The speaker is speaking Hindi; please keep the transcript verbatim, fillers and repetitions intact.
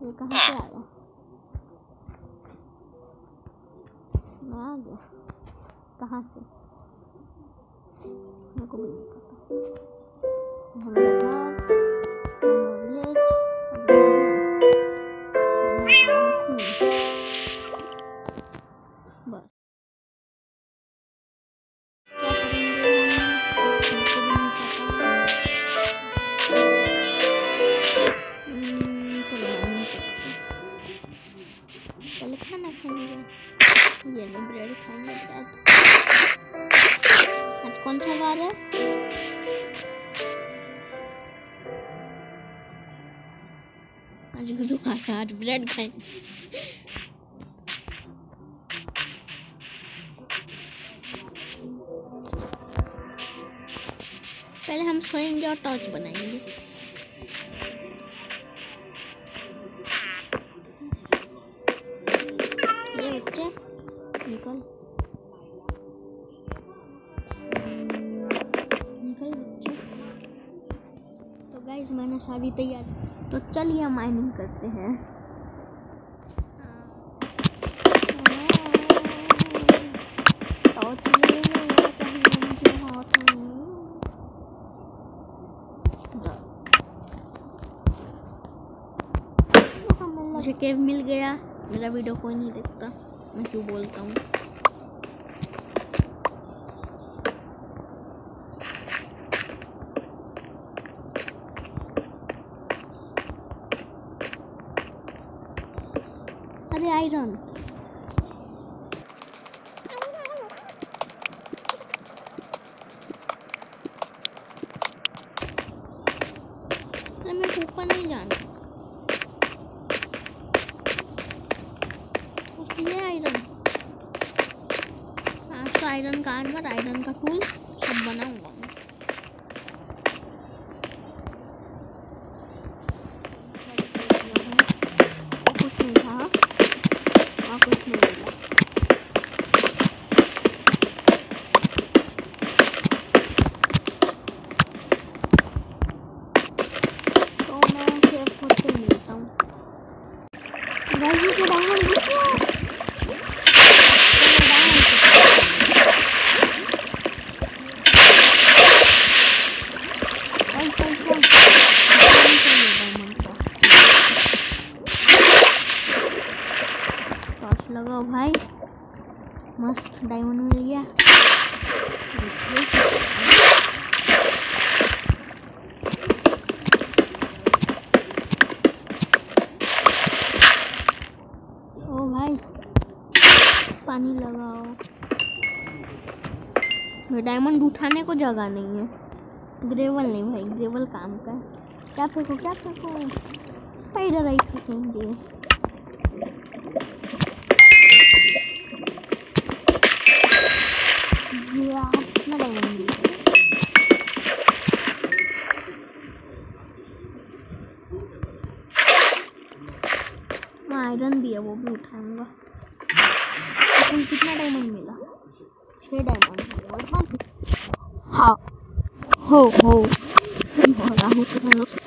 ये कहाँ से आ गया? मैं आ गया कहाँ से? मेरे को भी नहीं पता। हमारा घर, हमारा विलेज, बस क्या करेंगे हम? मेरे को भी नहीं पता। हम्म, तो नहीं पता। पहले खाना खाएंगे। ये लो ब्रेड खाएंगे। ब्रेड आज कौन सा वार है? आज गुरुवार है। आज ब्रेड खाएंगे। पहले हम सोएंगे और टॉर्च बनाएंगे। ये बच्चे निकल निकल बच्चे। तो गाइस मैंने सारी तैयारी, तो चलिए माइनिंग करते हैं। टॉर्च ले लेना चाहिए मुझे हाथ में। मुझे केव मिल गया। मेरा वीडियो कोई नहीं देखता, मैं क्यों बोलता हूँ। अरे आयरन, अरे मैं ऊपर नहीं जाना। ये आयरन, हाँ तो आयरन का आर्मर, आयरन का टूल सब बनाऊंगा मैं। कुछ नहीं था और कुछ नहीं मिला। तो मैं सेफ होते मिलता हूँ। गाइस ये डायमंड दिख रहा है। लगाओ भाई, मस्त डायमंड मिल गया। ओ भाई पानी लगाओ। डायमंड उठाने को जगह नहीं है। ग्रेवल नहीं भाई, ग्रेवल काम का। क्या फेंको क्या फेंको? स्पाइडर आई फेंकेंगे। कितना डायमंड मिल गया? आयरन भी है, वो भी उठाऊंगा। लेकिन कितना डायमंड मिला? छह डायमंड। हाँ हो हो